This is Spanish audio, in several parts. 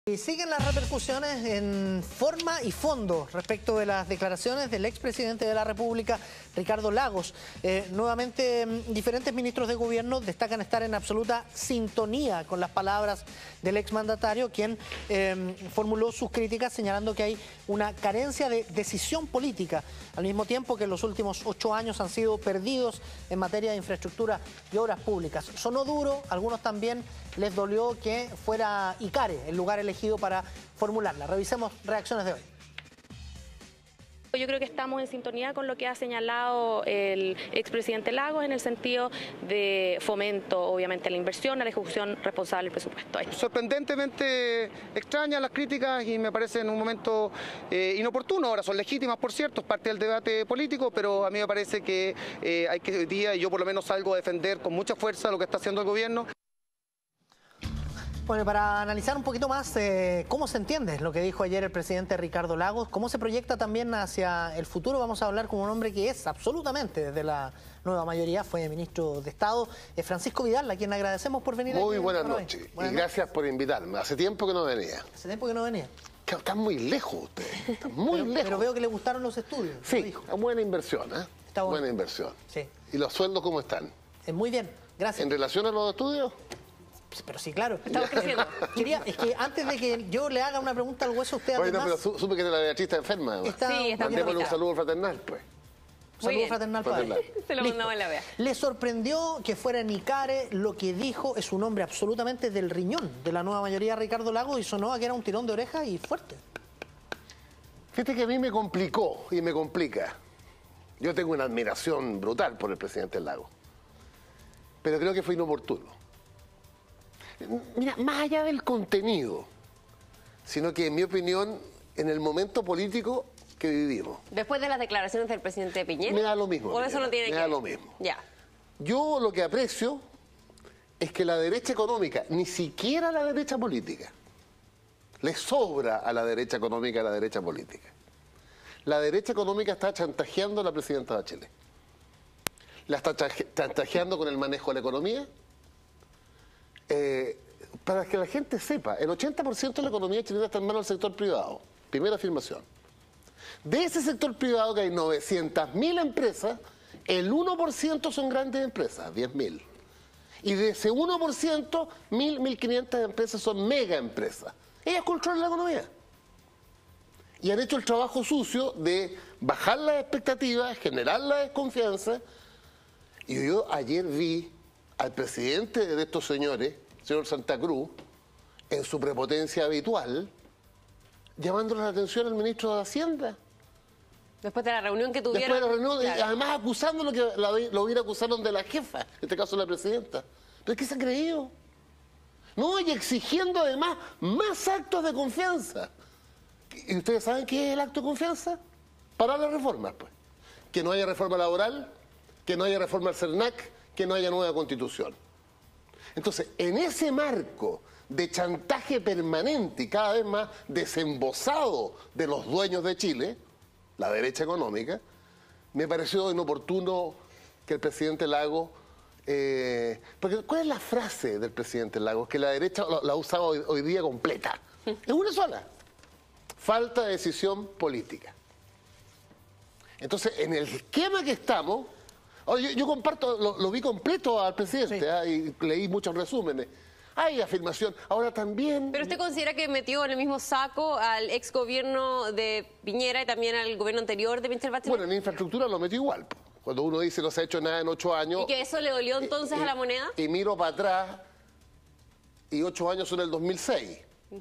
Y siguen las repercusiones en forma y fondo respecto de las declaraciones del expresidente de la República, Ricardo Lagos. Nuevamente, diferentes ministros de gobierno destacan estar en absoluta sintonía con las palabras del exmandatario, quien formuló sus críticas señalando que hay una carencia de decisión política, al mismo tiempo que los últimos 8 años han sido perdidos en materia de infraestructura y obras públicas. Sonó duro, algunos también les dolió que fuera Icare el lugar elegido para formularla. Revisemos reacciones de hoy. Yo creo que estamos en sintonía con lo que ha señalado el expresidente Lagos en el sentido de fomento, obviamente, a la inversión, a la ejecución responsable del presupuesto. Sorprendentemente extrañas las críticas y me parece en un momento inoportuno. Ahora son legítimas, por cierto, es parte del debate político, pero a mí me parece que hay que hoy día, y yo por lo menos salgo a defender con mucha fuerza lo que está haciendo el gobierno. Bueno, para analizar un poquito más cómo se entiende lo que dijo ayer el presidente Ricardo Lagos, cómo se proyecta también hacia el futuro, vamos a hablar con un hombre que es absolutamente desde la nueva mayoría, fue ministro de Estado, Francisco Vidal, a quien agradecemos por venir. Muy buenas noches y gracias por invitarme. Hace tiempo que no venía. Hace tiempo que no venía. Están muy lejos ustedes, están muy lejos. Pero veo que le gustaron los estudios. Sí, buena inversión, ¿eh? Está bueno. Buena inversión. Sí. ¿Y los sueldos cómo están? Muy bien, gracias. ¿En relación a los estudios? Pero sí, claro. Estamos creciendo. Es que antes de que yo le haga una pregunta al hueso, usted Bueno, además... pero supe que la Beatriz está enferma. Sí, está Mandémosle un saludo fraternal, pues. Saludo fraternal para él. Se lo mandamos en la vea. ¿Le sorprendió que fuera Icare? Lo que dijo es un hombre absolutamente del riñón de la nueva mayoría, Ricardo Lagos, y sonó a que era un tirón de oreja y fuerte. Fíjate que a mí me complicó y me complica. Yo tengo una admiración brutal por el presidente Lagos, pero creo que fue inoportuno. Mira, más allá del contenido, sino que en mi opinión, en el momento político que vivimos. Después de las declaraciones del presidente Piñera. Me da lo mismo. ¿O eso no tiene que ver? Me da lo mismo. Ya. Yo lo que aprecio es que la derecha económica, ni siquiera la derecha política, le sobra a la derecha económica a la derecha política. La derecha económica está chantajeando a la presidenta Bachelet. La está chantajeando con el manejo de la economía. Para que la gente sepa, el 80% de la economía chilena está en manos del sector privado. Primera afirmación. De ese sector privado, que hay 900.000 empresas, el 1% son grandes empresas, 10.000. Y de ese 1%, 1.000, 1.500 empresas son mega empresas. Ellas controlan la economía. Y han hecho el trabajo sucio de bajar las expectativas, generar la desconfianza. Y yo ayer vi al presidente de estos señores, señor Santa Cruz, en su prepotencia habitual, llamándole la atención al ministro de Hacienda. Después de la reunión que tuvieron. Después de la reunión, claro. y además acusándolo que lo hubiera acusaron de la jefa, en este caso la presidenta. ¿Pero qué se ha creído? No, y exigiendo además más actos de confianza. ¿Y ustedes saben qué es el acto de confianza? Para las reformas, pues. Que no haya reforma laboral, que no haya reforma al CERNAC, que no haya nueva constitución. Entonces, en ese marco de chantaje permanente y cada vez más desembosado de los dueños de Chile, la derecha económica, me pareció inoportuno que el presidente Lagos... porque ¿cuál es la frase del presidente Lagos? Que la derecha la ha usado hoy día completa. Es una sola. Falta de decisión política. Entonces, en el esquema que estamos... Yo comparto, lo vi completo al presidente, sí. Y leí muchos resúmenes. Hay afirmación. Ahora también... ¿Pero usted considera que metió en el mismo saco al ex gobierno de Piñera y también al gobierno anterior de Michelle Bachelet? Bueno, en infraestructura lo metió igual. Cuando uno dice no se ha hecho nada en 8 años... ¿Y que eso le dolió entonces a la moneda? Y miro para atrás y 8 años son el 2006.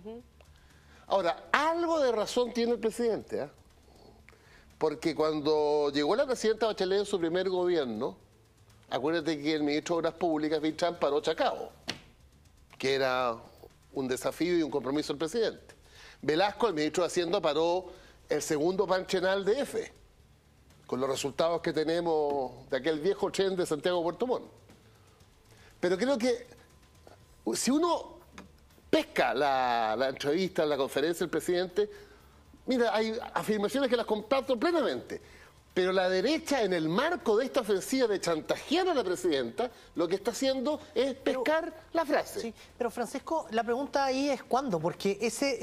Ahora, algo de razón tiene el presidente, ¿eh? Porque cuando llegó la presidenta Bachelet en su primer gobierno, acuérdate que el ministro de Obras Públicas, Vitrán, paró Chacao, que era un desafío y un compromiso del presidente. Velasco, el ministro de Hacienda, paró el segundo Panchenal de F, con los resultados que tenemos de aquel viejo tren de Santiago a Puerto Montt. Pero creo que si uno pesca la entrevista, la conferencia del presidente, mira, hay afirmaciones que las comparto plenamente. Pero la derecha, en el marco de esta ofensiva de chantajear a la presidenta, lo que está haciendo es pescar la frase. Sí, pero Francisco, la pregunta ahí es cuándo, porque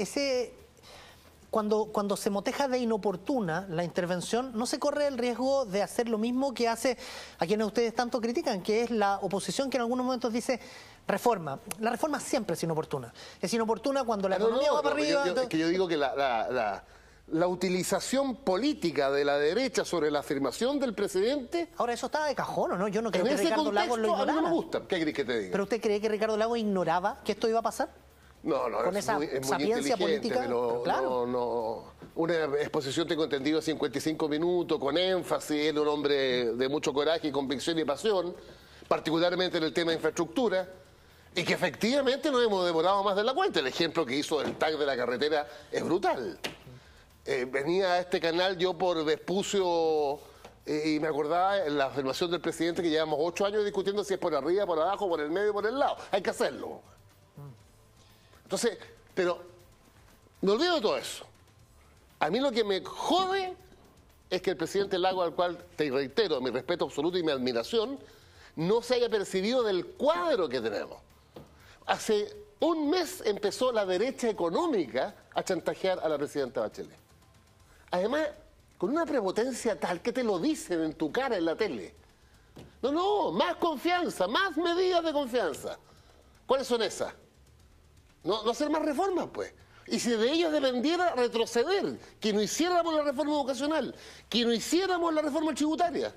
cuando se moteja de inoportuna la intervención, no se corre el riesgo de hacer lo mismo que hace a quienes ustedes tanto critican, que es la oposición que en algunos momentos dice reforma. La reforma siempre es inoportuna. Es inoportuna cuando la economía va para arriba. Yo digo que la utilización política de la derecha sobre la afirmación del presidente... Ahora, eso estaba de cajón, ¿o no? Yo no creo en que ese Ricardo contexto, Lagos lo ignorara. a mí no me gusta. ¿Qué querés que te diga? ¿Pero usted cree que Ricardo Lagos ignoraba que esto iba a pasar? No, con es esa muy sapiencia inteligente, política, pero claro. no. Una exposición, tengo entendido, 55 minutos, con énfasis, él es un hombre de mucho coraje, convicción y pasión, particularmente en el tema de infraestructura, y que efectivamente nos hemos demorado más de la cuenta. El ejemplo que hizo del tag de la carretera es brutal. Venía a este canal yo por Vespucio y me acordaba en la afirmación del presidente que llevamos 8 años discutiendo si es por arriba, por abajo, por el medio, por el lado. Hay que hacerlo. Entonces, pero me olvido de todo eso. A mí lo que me jode es que el presidente Lagos, al cual te reitero mi respeto absoluto y mi admiración, no se haya percibido del cuadro que tenemos. Hace un mes empezó la derecha económica a chantajear a la presidenta Bachelet. Además, con una prepotencia tal que te lo dicen en tu cara en la tele. No, más confianza, más medidas de confianza. ¿Cuáles son esas? No hacer más reformas, pues. Y si de ellos dependiera retroceder, que no hiciéramos la reforma educacional, que no hiciéramos la reforma tributaria.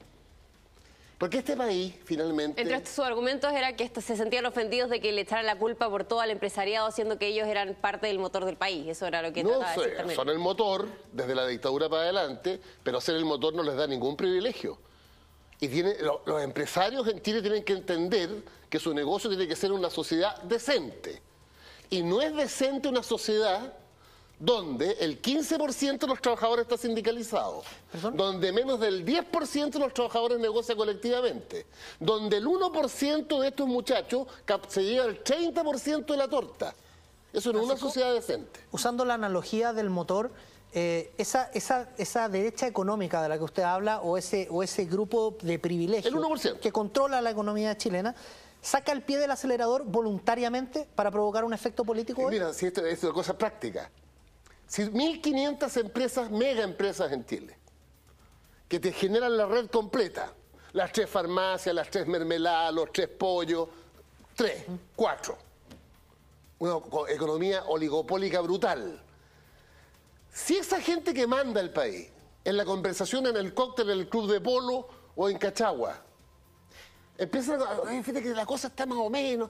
Porque este país, finalmente... Entre sus argumentos era que se sentían ofendidos de que le echaran la culpa por todo al empresariado, siendo que ellos eran parte del motor del país. Eso era lo que trataba de decir también. Son el motor, desde la dictadura para adelante, pero ser el motor no les da ningún privilegio. Y los empresarios en Chile tienen que entender que su negocio tiene que ser una sociedad decente. Y no es decente una sociedad donde el 15% de los trabajadores está sindicalizado, ¿Perdón? donde menos del 10% de los trabajadores negocia colectivamente, donde el 1% de estos muchachos se lleva el 30% de la torta. Eso no es una sociedad decente. Usando la analogía del motor, esa derecha económica de la que usted habla o ese grupo de privilegios El 1%. que controla la economía chilena, ¿saca el pie del acelerador voluntariamente para provocar un efecto político hoy? Mira, si esto es una cosa práctica. Si 1.500 empresas, mega empresas en Chile, que te generan la red completa, las 3 farmacias, las 3 mermeladas, los 3 pollos, 3, 4, una economía oligopólica brutal. Si esa gente que manda el país, en la conversación en el cóctel, en el club de polo o en Cachagua, empiezan a... Fíjate que la cosa está más o menos...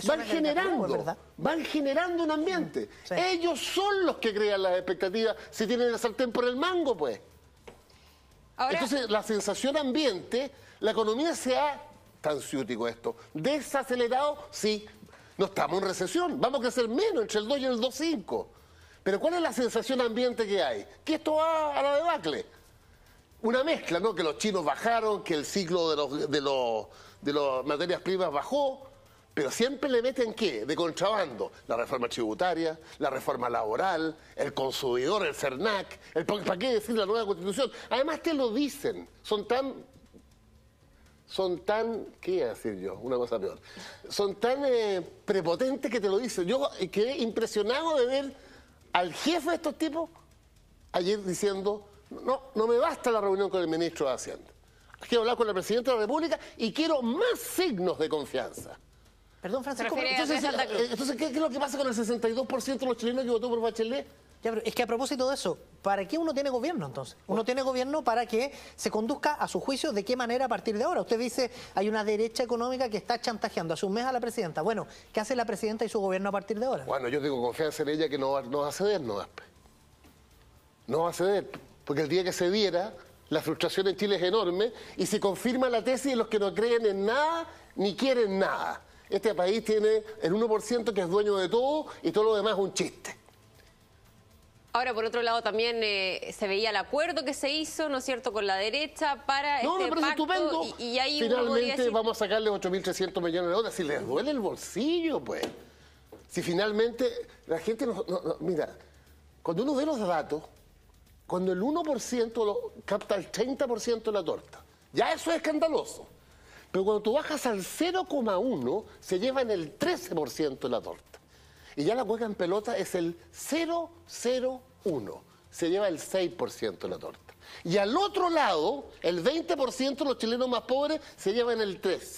Van generando un ambiente. Sí. Ellos son los que crean las expectativas si tienen el sartén por el mango, pues. Ahora, Entonces, la sensación ambiente, la economía se ha, tan ciútico esto, desacelerado, sí, no estamos en recesión, vamos a crecer menos, entre el 2 y el 2,5. Pero ¿cuál es la sensación ambiente que hay? Que esto va a la debacle. Una mezcla, ¿no? Que los chinos bajaron, que el ciclo de las materias primas bajó, pero siempre le meten ¿qué? De contrabando. La reforma tributaria, la reforma laboral, el consumidor, el CERNAC, ¿para qué decir la nueva Constitución? Además te lo dicen, son tan, ¿qué iba a decir yo? Una cosa peor. Son tan prepotentes que te lo dicen. Yo quedé impresionado de ver al jefe de estos tipos ayer diciendo, no me basta la reunión con el ministro de Hacienda. Quiero hablar con la Presidenta de la República y quiero más signos de confianza. Perdón, Francisco. Entonces, ¿qué es lo que pasa con el 62% de los chilenos que votó por Bachelet? Ya, pero es que a propósito de eso, ¿para qué uno tiene gobierno entonces? Uno tiene gobierno para que se conduzca a su juicio de qué manera a partir de ahora. Usted dice, hay una derecha económica que está chantajeando hace un mes a la presidenta. Bueno, ¿qué hace la presidenta y su gobierno a partir de ahora? Bueno, yo tengo confianza en ella que no va a ceder, no va a ceder, porque el día que cediera, la frustración en Chile es enorme y se confirma la tesis de los que no creen en nada ni quieren nada. Este país tiene el 1% que es dueño de todo y todo lo demás es un chiste. Ahora, por otro lado, también se veía el acuerdo que se hizo, ¿no es cierto?, con la derecha para me este parece pacto. estupendo. Y ahí uno podría finalmente decir... vamos a sacarle 8.300 millones de dólares. Si les duele el bolsillo, pues. Si finalmente la gente mira, cuando uno ve los datos, cuando el 1% capta el 30% de la torta. Ya eso es escandaloso. Pero cuando tú bajas al 0,1, se llevan el 13% de la torta. Y ya la cueca en pelota es el 0,01. Se lleva el 6% de la torta. Y al otro lado, el 20% de los chilenos más pobres se llevan el 3%.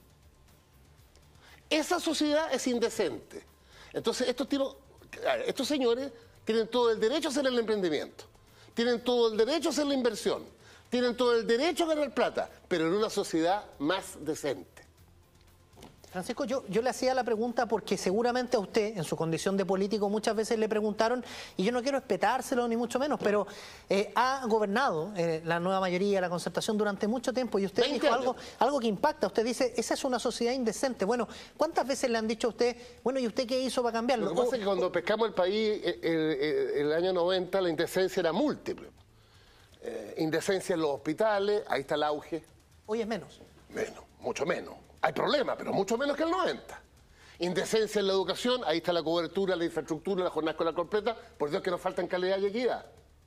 Esa sociedad es indecente. Entonces, estos señores tienen todo el derecho a hacer el emprendimiento. Tienen todo el derecho a hacer la inversión. Tienen todo el derecho a ganar plata, pero en una sociedad más decente. Francisco, yo le hacía la pregunta porque seguramente a usted, en su condición de político, muchas veces le preguntaron, y yo no quiero espetárselo ni mucho menos, pero ha gobernado la nueva mayoría, la concertación durante mucho tiempo, y usted dijo algo que impacta. Usted dice, esa es una sociedad indecente. Bueno, ¿cuántas veces le han dicho a usted, bueno, ¿y usted qué hizo para cambiarlo? Lo que pasa es que cuando pescamos el país, el año 90, la indecencia era múltiple. Indecencia en los hospitales, ahí está el auge. Hoy es menos. Menos, mucho menos. Hay problemas, pero mucho menos que el 90. Indecencia en la educación, ahí está la cobertura, la infraestructura, la jornada escolar completa. Por Dios que nos faltan calidad y equidad.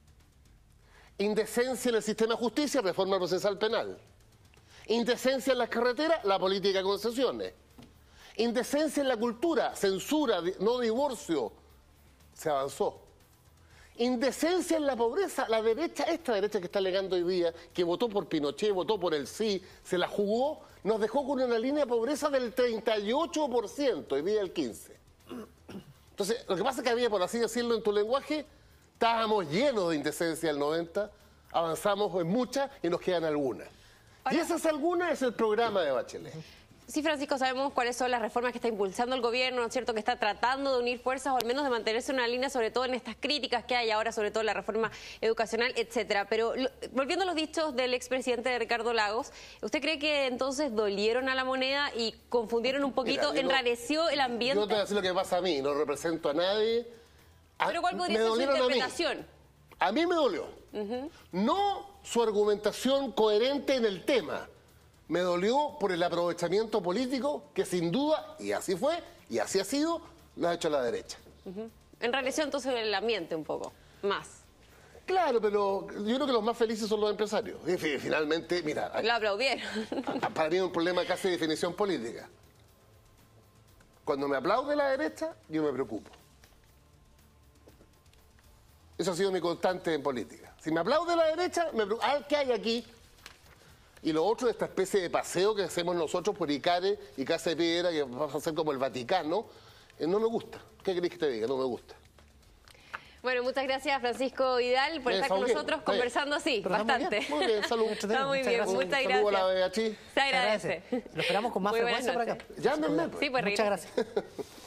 Indecencia en el sistema de justicia, reforma procesal penal. Indecencia en las carreteras, la política de concesiones. Indecencia en la cultura, censura, no divorcio. Se avanzó. Indecencia en la pobreza, la derecha, esta derecha que está alegando hoy día, que votó por Pinochet, votó por el sí, se la jugó, nos dejó con una línea de pobreza del 38%, hoy día el 15%. Entonces, lo que pasa es que había, por así decirlo en tu lenguaje, estábamos llenos de indecencia el 90, avanzamos en muchas y nos quedan algunas. Y esas algunas es el programa de Bachelet. Sí, Francisco, sabemos cuáles son las reformas que está impulsando el gobierno, ¿no es cierto?, que está tratando de unir fuerzas o al menos de mantenerse en una línea, sobre todo en estas críticas que hay ahora, sobre todo la reforma educacional, etcétera. Pero volviendo a los dichos del expresidente Ricardo Lagos, ¿usted cree que entonces dolieron a la moneda y confundieron un poquito, enrareció el ambiente? Yo te voy a decir lo que pasa a mí, no represento a nadie. ¿Pero cuál podría ser su interpretación? A mí me dolió. No su argumentación coherente en el tema. Me dolió por el aprovechamiento político que sin duda, y así fue, y así ha sido, lo ha hecho la derecha. Enrareció entonces el ambiente un poco, más. Claro, pero yo creo que los más felices son los empresarios. Y finalmente, mira... Lo aplaudieron. Para mí es un problema casi de definición política. Cuando me aplaude la derecha, yo me preocupo. Eso ha sido mi constante en política. Si me aplaude la derecha, me preocupo. ¿Qué hay aquí? Y lo otro es esta especie de paseo que hacemos nosotros por Icare y Casa de Piedra, que vamos a hacer como el Vaticano, no me gusta. ¿Qué querés que te diga? No me gusta. Bueno, muchas gracias, Francisco Vidal, por estar con nosotros conversando así, bastante. Muy bien, salud. Está muy bien, muchas gracias. Saludos a la Beatriz. Se agradece. Lo esperamos con más frecuencia por acá. Llámenme. Sí, pues muchas gracias.